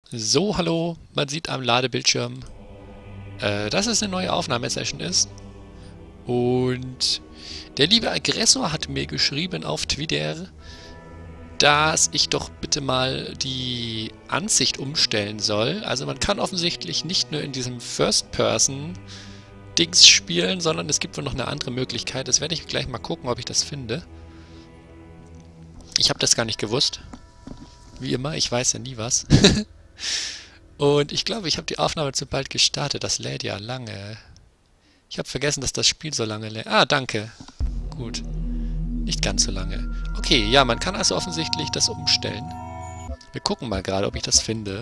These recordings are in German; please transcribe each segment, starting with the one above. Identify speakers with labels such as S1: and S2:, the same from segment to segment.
S1: So, hallo, man sieht am Ladebildschirm, dass es eine neue Aufnahmesession ist. Und der liebe Aggressor hat mir geschrieben auf Twitter, dass ich doch bitte mal die Ansicht umstellen soll. Also man kann offensichtlich nicht nur in diesem First-Person-Dings spielen, sondern es gibt wohl noch eine andere Möglichkeit. Das werde ich gleich mal gucken, ob ich das finde. Ich habe das gar nicht gewusst. Wie immer, ich weiß ja nie was. Und ich glaube, ich habe die Aufnahme zu bald gestartet. Das lädt ja lange. Ich habe vergessen, dass das Spiel so lange lädt. Ah, danke. Gut. Nicht ganz so lange. Okay, ja, man kann also offensichtlich das umstellen. Wir gucken mal gerade, ob ich das finde.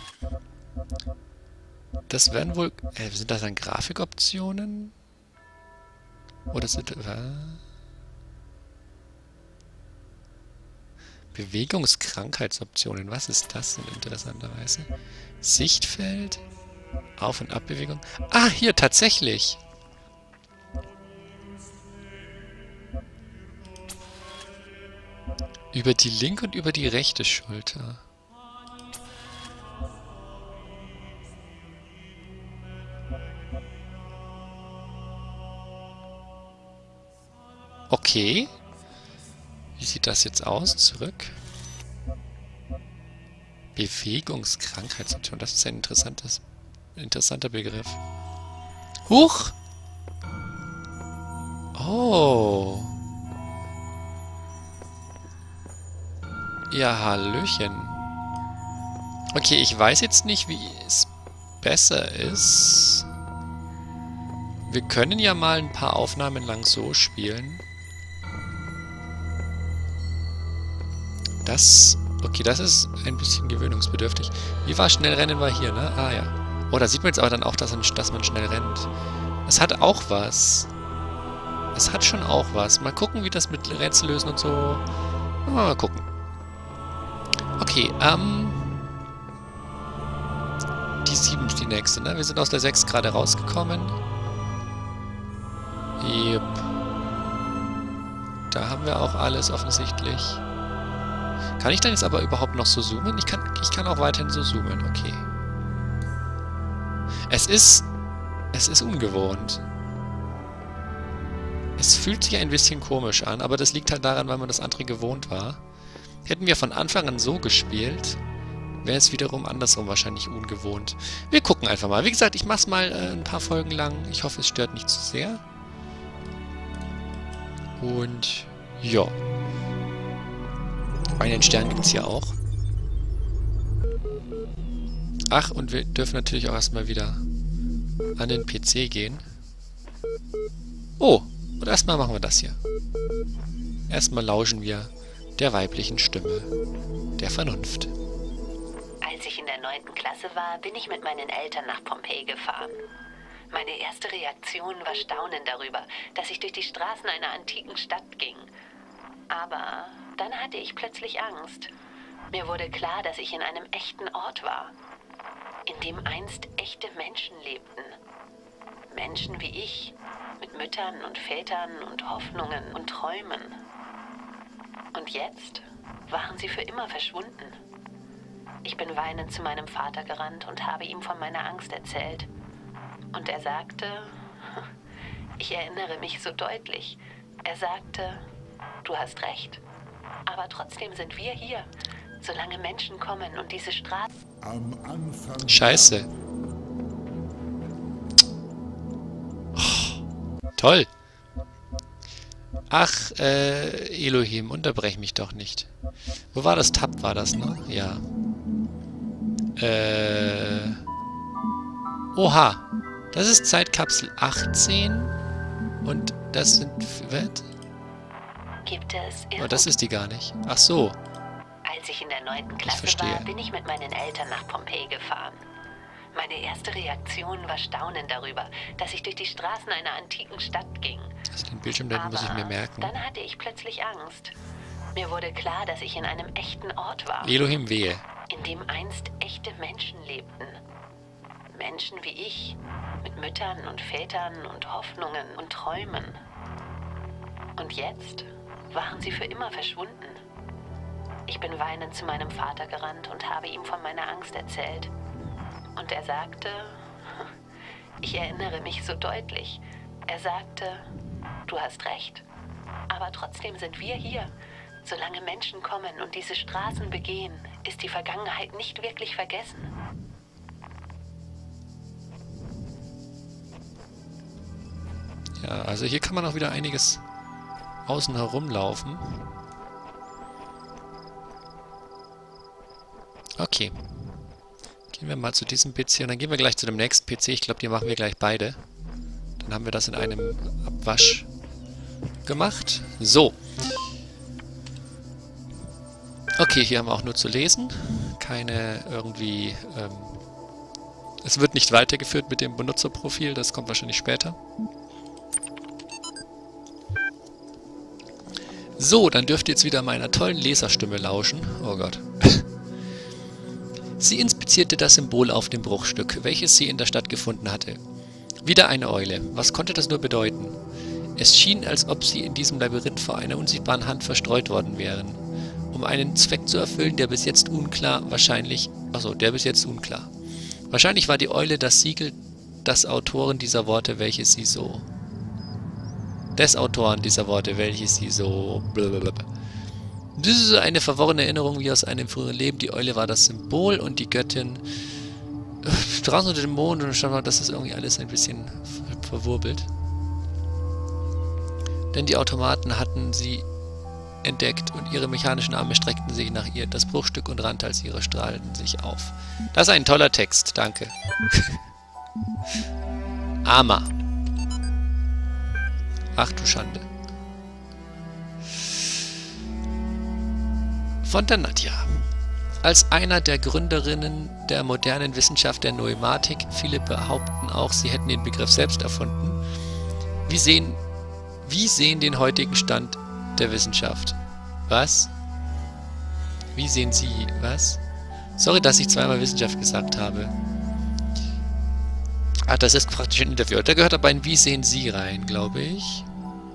S1: Das werden wohl... sind das dann Grafikoptionen? Oder sind... Bewegungskrankheitsoptionen. Was ist das denn interessanterweise? Sichtfeld? Auf- und Abbewegung? Ah, hier, tatsächlich! Über die linke und über die rechte Schulter. Okay. Wie sieht das jetzt aus? Zurück. Bewegungskrankheitsoption. Das ist ein interessanter Begriff. Huch! Oh. Ja, hallöchen. Okay, ich weiß jetzt nicht, wie es besser ist. Wir können ja mal ein paar Aufnahmen lang so spielen. Okay, das ist ein bisschen gewöhnungsbedürftig. Wie war Schnellrennen war hier, ne? Ah ja. Oh, da sieht man jetzt aber dann auch, dass man schnell rennt. Es hat auch was. Es hat schon auch was. Mal gucken, wie das mit Rätsel lösen und so. Mal gucken. Okay, die 7 ist die nächste, ne? Wir sind aus der 6 gerade rausgekommen. Yep. Da haben wir auch alles offensichtlich. Kann ich dann jetzt aber überhaupt noch so zoomen? Ich kann auch weiterhin so zoomen, okay. Es ist ungewohnt. Es fühlt sich ein bisschen komisch an, aber das liegt halt daran, weil man das andere gewohnt war. Hätten wir von Anfang an so gespielt, wäre es wiederum andersrum wahrscheinlich ungewohnt. Wir gucken einfach mal. Wie gesagt, ich mach's mal ein paar Folgen lang. Ich hoffe, es stört nicht zu sehr. Und ja. Einen Stern gibt es hier auch. Ach, und wir dürfen natürlich auch erstmal wieder an den PC gehen. Oh, und erstmal machen wir das hier. Erstmal lauschen wir der weiblichen Stimme der Vernunft.
S2: Als ich in der 9. Klasse war, bin ich mit meinen Eltern nach Pompeji gefahren. Meine erste Reaktion war Staunen darüber, dass ich durch die Straßen einer antiken Stadt ging. Aber dann hatte ich plötzlich Angst. Mir wurde klar, dass ich in einem echten Ort war, in dem einst echte Menschen lebten. Menschen wie ich, mit Müttern und Vätern und Hoffnungen und Träumen. Und jetzt waren sie für immer verschwunden. Ich bin weinend zu meinem Vater gerannt und habe ihm von meiner Angst erzählt. Und er sagte, ich erinnere mich so deutlich, er sagte, du hast recht, aber trotzdem sind wir hier, solange Menschen kommen und diese Straßen...
S1: Scheiße. Oh, toll. Ach, Elohim, unterbrech mich doch nicht. Wo war das? Tab war das, ne? Ja. Oha. Das ist Zeitkapsel 18. Und das sind... Was?
S2: Gibt es...
S1: Oh, das ist die gar nicht. Ach so.
S2: Als ich in der 9. Klasse war, bin ich mit meinen Eltern nach Pompeji gefahren. Meine erste Reaktion war Staunen darüber, dass ich durch die Straßen einer antiken Stadt ging.
S1: Also den Bildschirm, den muss ich mir merken.
S2: Dann hatte ich plötzlich Angst. Mir wurde klar, dass ich in einem echten Ort war.
S1: Elohim wehe.
S2: In dem einst echte Menschen lebten. Menschen wie ich, mit Müttern und Vätern und Hoffnungen und Träumen. Und jetzt waren sie für immer verschwunden. Ich bin weinend zu meinem Vater gerannt und habe ihm von meiner Angst erzählt. Und er sagte, ich erinnere mich so deutlich, er sagte, du hast recht, aber trotzdem sind wir hier. Solange Menschen kommen und diese Straßen begehen, ist die Vergangenheit nicht wirklich vergessen.
S1: Ja, also hier kann man auch wieder einiges außen herumlaufen. Okay. Gehen wir mal zu diesem PC und dann gehen wir gleich zu dem nächsten PC. Ich glaube, die machen wir gleich beide. Dann haben wir das in einem Abwasch gemacht. So. Okay, hier haben wir auch nur zu lesen. Keine irgendwie... es wird nicht weitergeführt mit dem Benutzerprofil. Das kommt wahrscheinlich später. So, dann dürft ihr jetzt wieder meiner tollen Leserstimme lauschen. Oh Gott. Sie inspizierte das Symbol auf dem Bruchstück, welches sie in der Stadt gefunden hatte. Wieder eine Eule. Was konnte das nur bedeuten? Es schien, als ob sie in diesem Labyrinth vor einer unsichtbaren Hand verstreut worden wären. Um einen Zweck zu erfüllen, der bis jetzt unklar, wahrscheinlich... Achso, der bis jetzt unklar. Wahrscheinlich war die Eule das Siegel des Autoren dieser Worte, welches sie so... Des Autoren dieser Worte, welches sie so... Blablabla. Das ist eine verworrene Erinnerung wie aus einem früheren Leben. Die Eule war das Symbol und die Göttin... Draußen unter dem Mond und stand mal, das ist irgendwie alles ein bisschen verwurbelt. Denn die Automaten hatten sie entdeckt und ihre mechanischen Arme streckten sich nach ihr das Bruchstück und Randtalsiere strahlten sich auf. Das ist ein toller Text, danke. Ama. Ach du Schande. Von der Nadja. Als einer der Gründerinnen der modernen Wissenschaft der Pneumatik, viele behaupten auch, sie hätten den Begriff selbst erfunden. Wie sehen den heutigen Stand der Wissenschaft? Was? Wie sehen Sie? Was? Sorry, dass ich zweimal Wissenschaft gesagt habe. Ah, das ist praktisch ein Interview. Da gehört aber ein Wie sehen Sie rein, glaube ich.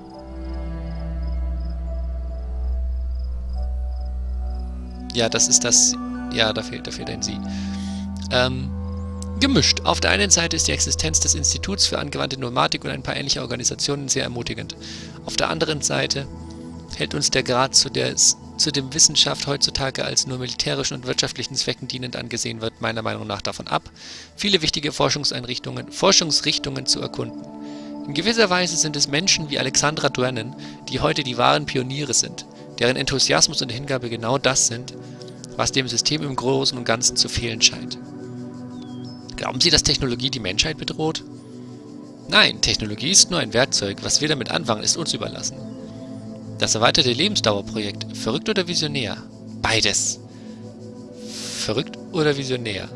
S1: Ja, das ist das... Ja, da fehlt ein Sie. Gemischt. Auf der einen Seite ist die Existenz des Instituts für angewandte Pneumatik und ein paar ähnliche Organisationen sehr ermutigend. Auf der anderen Seite hält uns der Grad, zu dem Wissenschaft heutzutage als nur militärischen und wirtschaftlichen Zwecken dienend angesehen wird, meiner Meinung nach davon ab, viele wichtige Forschungsrichtungen zu erkunden. In gewisser Weise sind es Menschen wie Alexandra Drennan, die heute die wahren Pioniere sind, deren Enthusiasmus und Hingabe genau das sind, was dem System im Großen und Ganzen zu fehlen scheint. Glauben Sie, dass Technologie die Menschheit bedroht? Nein, Technologie ist nur ein Werkzeug. Was wir damit anfangen, ist uns überlassen. Das erweiterte Lebensdauerprojekt. Verrückt oder visionär? Beides. Verrückt oder visionär?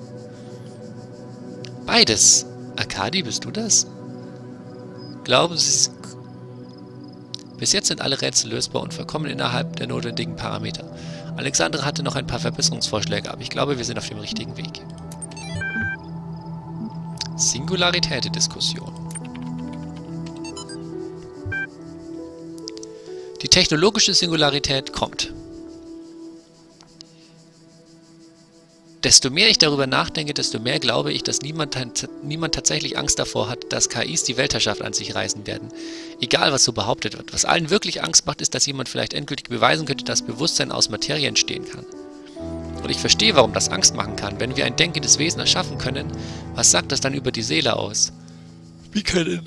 S1: Beides. Arkadi, bist du das? Glauben Sie... Bis jetzt sind alle Rätsel lösbar und vollkommen innerhalb der notwendigen Parameter. Alexandra hatte noch ein paar Verbesserungsvorschläge, aber ich glaube, wir sind auf dem richtigen Weg. Singularitätsdiskussion. Die technologische Singularität kommt. Desto mehr ich darüber nachdenke, desto mehr glaube ich, dass niemand tatsächlich Angst davor hat, dass KIs die Weltherrschaft an sich reißen werden. Egal, was so behauptet wird. Was allen wirklich Angst macht, ist, dass jemand vielleicht endgültig beweisen könnte, dass Bewusstsein aus Materie entstehen kann. Und ich verstehe, warum das Angst machen kann. Wenn wir ein denkendes Wesen erschaffen können, was sagt das dann über die Seele aus? Wie können...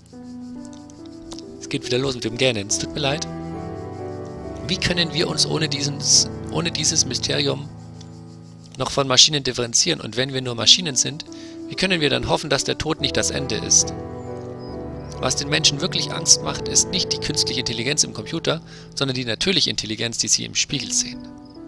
S1: Es geht wieder los mit dem Gähnen, es tut mir leid. Wie können wir uns ohne dieses Mysterium noch von Maschinen differenzieren? Und wenn wir nur Maschinen sind, wie können wir dann hoffen, dass der Tod nicht das Ende ist? Was den Menschen wirklich Angst macht, ist nicht die künstliche Intelligenz im Computer, sondern die natürliche Intelligenz, die sie im Spiegel sehen.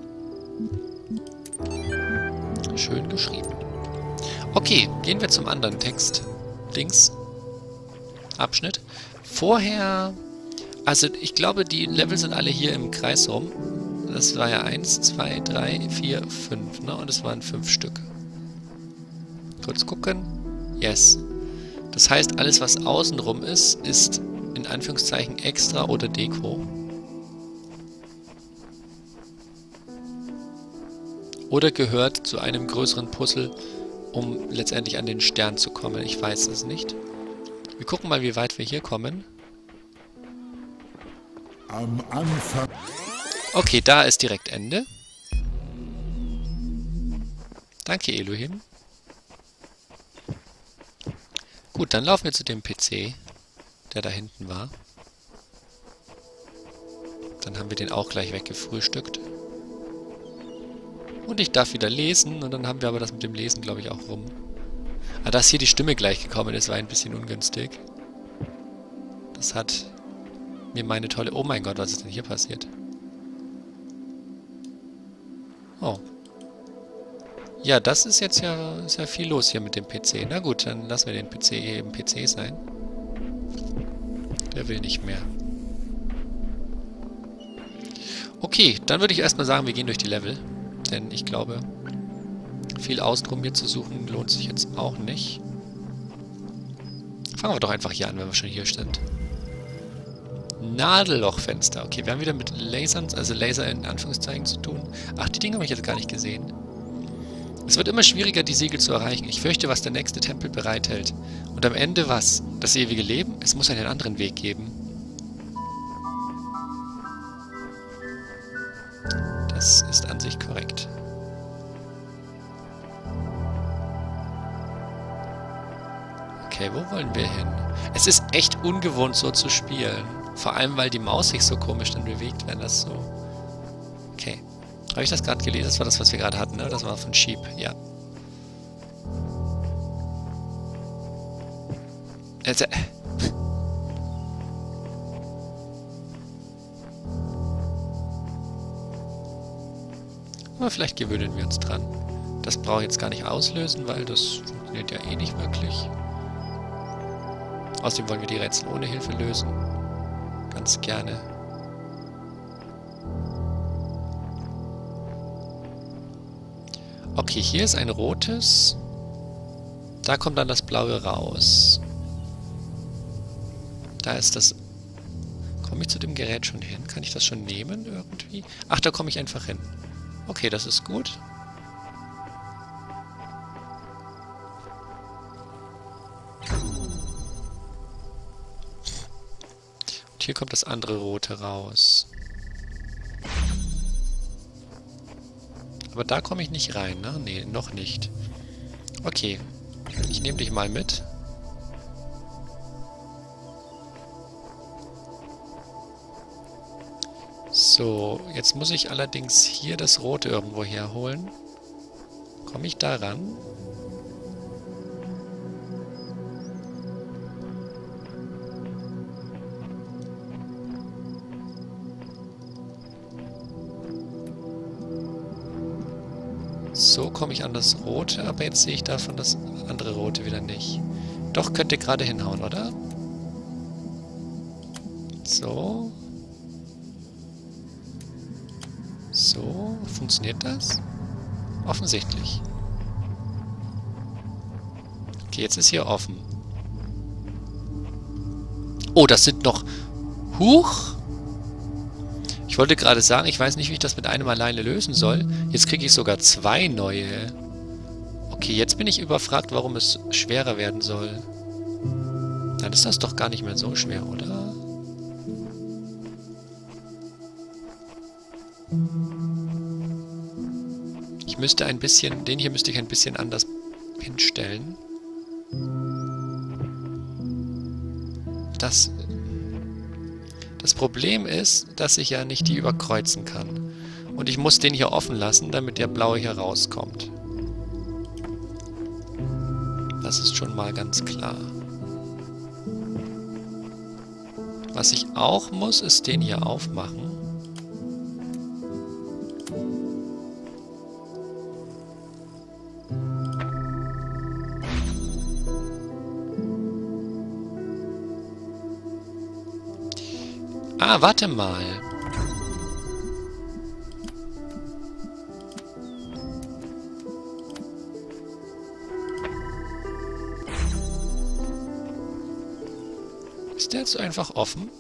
S1: Schön geschrieben. Okay, gehen wir zum anderen Text. Abschnitt. Vorher... Also, ich glaube, die Level sind alle hier im Kreis rum. Das war ja 1, 2, 3, 4, 5, ne? Und es waren 5 Stück. Kurz gucken. Yes. Das heißt, alles, was außenrum ist, ist in Anführungszeichen extra oder Deko. oder gehört zu einem größeren Puzzle, um letztendlich an den Stern zu kommen. Ich weiß es nicht. Wir gucken mal, wie weit wir hier kommen.
S3: Am Anfang.
S1: Okay, da ist direkt Ende. Danke, Elohim. Gut, dann laufen wir zu dem PC, der da hinten war. Dann haben wir den auch gleich weggefrühstückt. Und ich darf wieder lesen. Und dann haben wir aber das mit dem Lesen, glaube ich, auch rum. Ah, dass hier die Stimme gleich gekommen ist, war ein bisschen ungünstig. Das hat mir meine tolle... Oh mein Gott, was ist denn hier passiert? Oh. Ja, das ist jetzt ist ja viel los hier mit dem PC. Na gut, dann lassen wir den PC hier eben PC sein. Der will nicht mehr. Okay, dann würde ich erstmal sagen, wir gehen durch die Level. Denn ich glaube, viel außenrum hier zu suchen lohnt sich jetzt auch nicht. Fangen wir doch einfach hier an, wenn wir schon hier sind. Nadellochfenster. Okay, wir haben wieder mit Lasern, also Laser in Anführungszeichen zu tun. Ach, die Dinge habe ich jetzt gar nicht gesehen. Es wird immer schwieriger, die Siegel zu erreichen. Ich fürchte, was der nächste Tempel bereithält. Und am Ende was? Das ewige Leben? Es muss einen anderen Weg geben. Das ist an sich korrekt. Okay, wo wollen wir hin? Es ist echt ungewohnt, so zu spielen. Vor allem, weil die Maus sich so komisch dann bewegt, wenn das so... Okay. Habe ich das gerade gelesen? Das war das, was wir gerade hatten, ne? Das war von Sheep, ja. Aber vielleicht gewöhnen wir uns dran. Das brauche ich jetzt gar nicht auslösen, weil das funktioniert ja eh nicht wirklich. Außerdem wollen wir die Rätsel ohne Hilfe lösen. Ganz gerne. Okay, hier ist ein rotes. Da kommt dann das blaue raus. Da ist das... Komme ich zu dem Gerät schon hin? Kann ich das schon nehmen irgendwie? Ach, da komme ich einfach hin. Okay, das ist gut. Und hier kommt das andere rote raus. Aber da komme ich nicht rein, ne? Nee, noch nicht. Okay. Ich nehme dich mal mit. So, jetzt muss ich allerdings hier das Rote irgendwo herholen. Komme ich da ran? So komme ich an das Rote, aber jetzt sehe ich davon das andere Rote wieder nicht. Doch, könnte gerade hinhauen, oder? So. So, funktioniert das? Offensichtlich. Okay, jetzt ist hier offen. Oh, das sind noch... Huch! Ich wollte gerade sagen, ich weiß nicht, wie ich das mit einem alleine lösen soll. Jetzt kriege ich sogar 2 neue. Okay, jetzt bin ich überfragt, warum es schwerer werden soll. Dann ist das doch gar nicht mehr so schwer, oder? Ich müsste ein bisschen... Den hier müsste ich ein bisschen anders hinstellen. Das Problem ist, dass ich ja nicht die überkreuzen kann. Und ich muss den hier offen lassen, damit der blaue hier rauskommt. Das ist schon mal ganz klar. Was ich auch muss, ist den hier aufmachen. Ah, warte mal. Ist der jetzt einfach offen?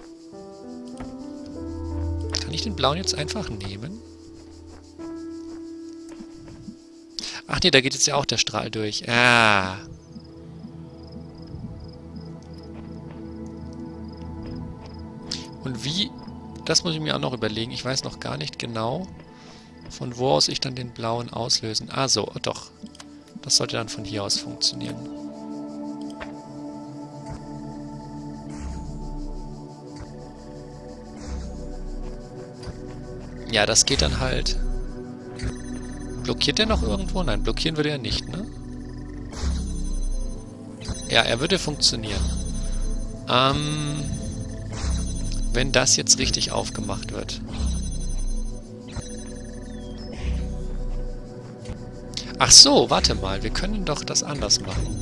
S1: Kann ich den blauen jetzt einfach nehmen? Ach nee, da geht jetzt ja auch der Strahl durch. Ah. Und wie? Das muss ich mir auch noch überlegen. Ich weiß noch gar nicht genau, von wo aus ich dann den blauen auslösen. Ah so, doch. Das sollte dann von hier aus funktionieren. Ja, das geht dann halt... Blockiert der noch irgendwo? Nein, blockieren würde er nicht, ne? Ja, er würde funktionieren. Wenn das jetzt richtig aufgemacht wird. Ach so, warte mal. Wir können doch das anders machen.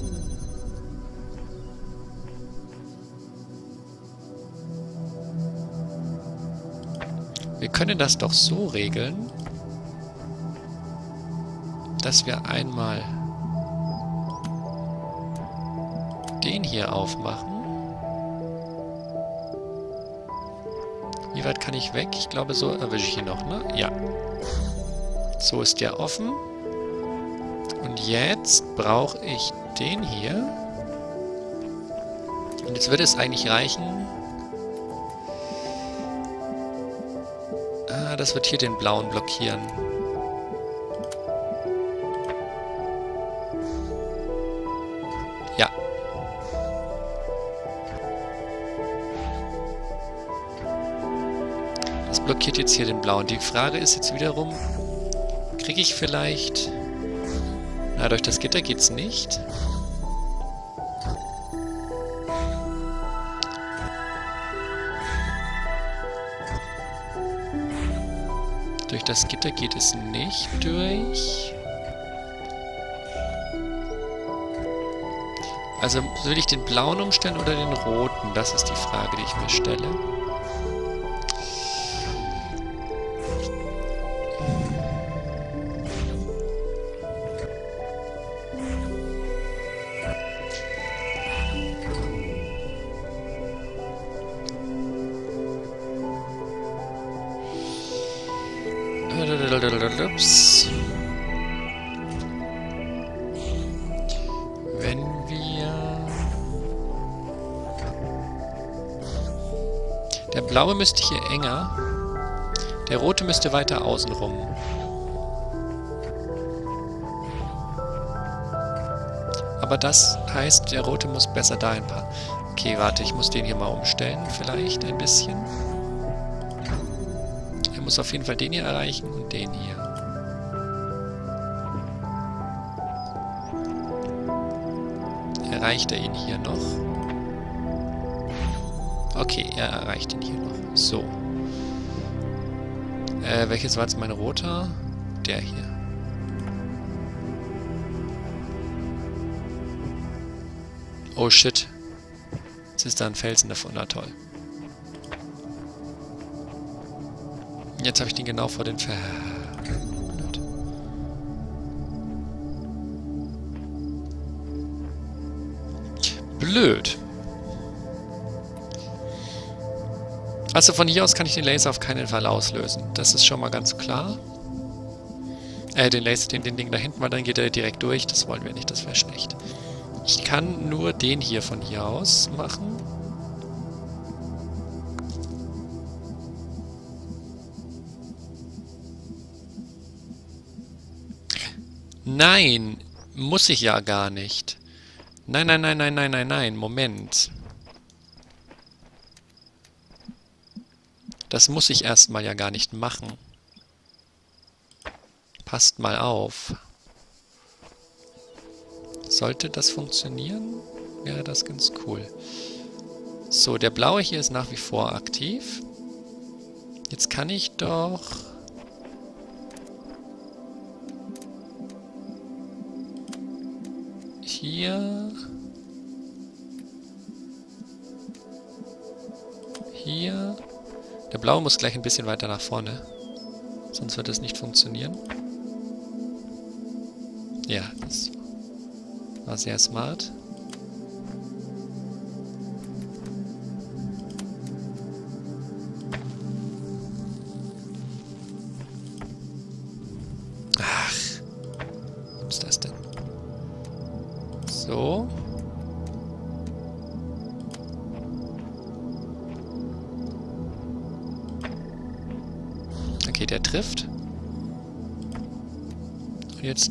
S1: Wir können das doch so regeln, dass wir einmal den hier aufmachen. Wie weit kann ich weg? Ich glaube, so erwische ich ihn noch, ne? Ja. So ist der offen. Und jetzt brauche ich den hier. Und jetzt würde es eigentlich reichen. Ah, das wird hier den blauen blockieren. Ja. Das blockiert jetzt hier den blauen. Die Frage ist jetzt wiederum, kriege ich vielleicht... Na, durch das Gitter geht's nicht. Durch das Gitter geht es nicht durch. Also will ich den blauen umstellen oder den roten? Das ist die Frage, die ich mir stelle. Ups. Wenn wir... Der blaue müsste hier enger. Der rote müsste weiter außen rum. Aber das heißt, der rote muss besser dahin passen. Okay, warte, ich muss den hier mal umstellen, vielleicht ein bisschen. Er muss auf jeden Fall den hier erreichen und den hier. Erreicht er ihn hier noch? Okay, er erreicht ihn hier noch. So. Welches war jetzt mein roter? Der hier. Oh shit. Jetzt ist da ein Felsen davon. Na toll. Jetzt habe ich den genau vor den Blöd. Blöd. Also von hier aus kann ich den Laser auf keinen Fall auslösen. Das ist schon mal ganz klar. Den Laser, den Ding da hinten, weil dann geht er direkt durch. Das wollen wir nicht, das wäre schlecht. Ich kann nur den hier von hier aus machen. Nein, muss ich ja gar nicht. Nein, nein, nein, nein, nein, nein, nein, Moment. Das muss ich erstmal ja gar nicht machen. Passt mal auf. Sollte das funktionieren, wäre das ganz cool. So, der blaue hier ist nach wie vor aktiv. Jetzt kann ich doch... Hier... Hier... Der blaue muss gleich ein bisschen weiter nach vorne. Sonst wird es nicht funktionieren. Ja, das war sehr smart. Ach, was ist das? So. Okay, der trifft. Und jetzt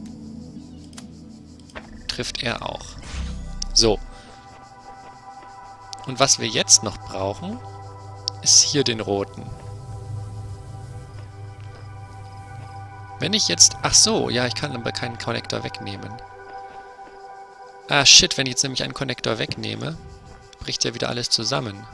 S1: trifft er auch. So. Und was wir jetzt noch brauchen, ist hier den roten. Wenn ich jetzt... Ach so, ja, ich kann aber keinen Connector wegnehmen. Ah, shit, wenn ich jetzt nämlich einen Connector wegnehme, bricht ja wieder alles zusammen.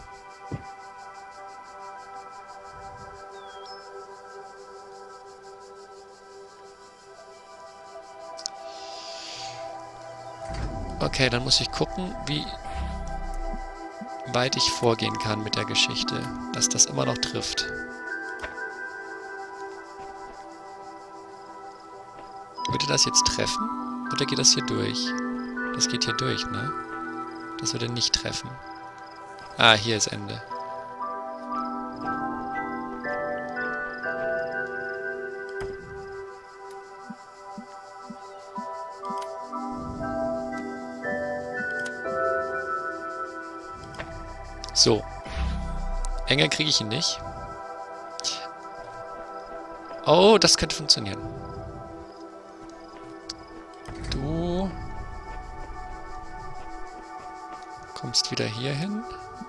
S1: Okay, dann muss ich gucken, wie weit ich vorgehen kann mit der Geschichte, dass das immer noch trifft. Würde das jetzt treffen? Oder geht das hier durch? Das geht hier durch, ne? Das würde nicht treffen. Ah, hier ist Ende. So. Enger kriege ich ihn nicht. Oh, das könnte funktionieren. Du kommst wieder hier hin.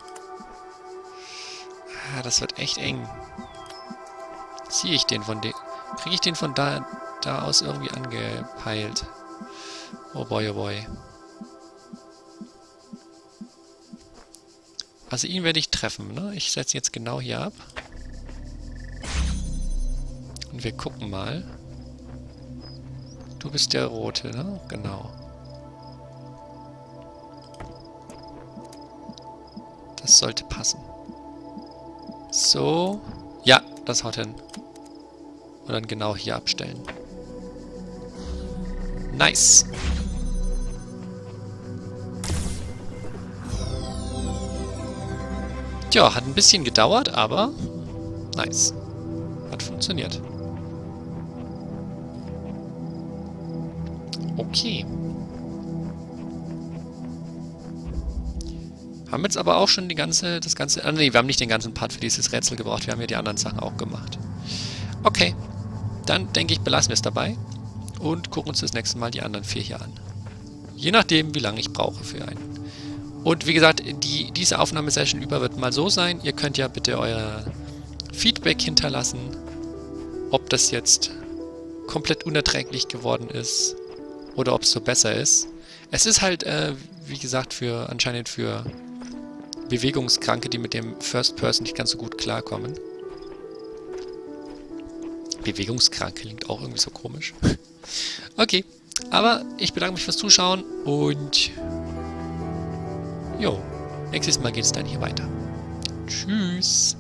S1: Ah, das wird echt eng. Ziehe ich den von dem... Kriege ich den von da aus irgendwie angepeilt? Oh boy, oh boy. Also ihn werde ich treffen, ne? Ich setze jetzt genau hier ab. Und wir gucken mal. Du bist der Rote, ne? Genau. Das sollte passen. So. Ja, das haut hin. Und dann genau hier abstellen. Nice. Tja, hat ein bisschen gedauert, aber nice. Hat funktioniert. Okay. Haben jetzt aber auch schon das ganze... Ah, nee, wir haben nicht den ganzen Part für dieses Rätsel gebraucht. Wir haben ja die anderen Sachen auch gemacht. Okay. Dann, denke ich, belassen wir es dabei. Und gucken uns das nächste Mal die anderen 4 hier an. Je nachdem, wie lange ich brauche für einen. Und wie gesagt, diese Aufnahmesession über wird mal so sein. Ihr könnt ja bitte euer Feedback hinterlassen, ob das jetzt komplett unerträglich geworden ist oder ob es so besser ist. Es ist halt, wie gesagt, anscheinend für Bewegungskranke, die mit dem First Person nicht ganz so gut klarkommen. Bewegungskranke klingt auch irgendwie so komisch. Okay, aber ich bedanke mich fürs Zuschauen und... Jo, nächstes Mal geht es dann hier weiter. Tschüss.